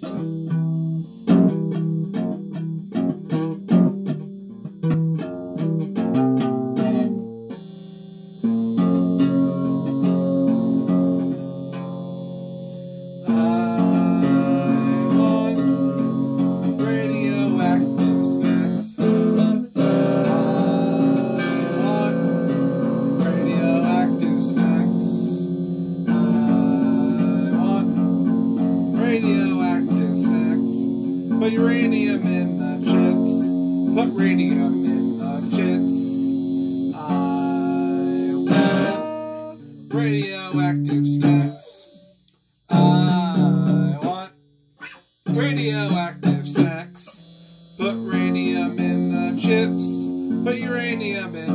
Radioactive snacks. Put uranium in the chips. Put radium in the chips. I want radioactive snacks. I want radioactive snacks. Put radium in the chips. Put uranium in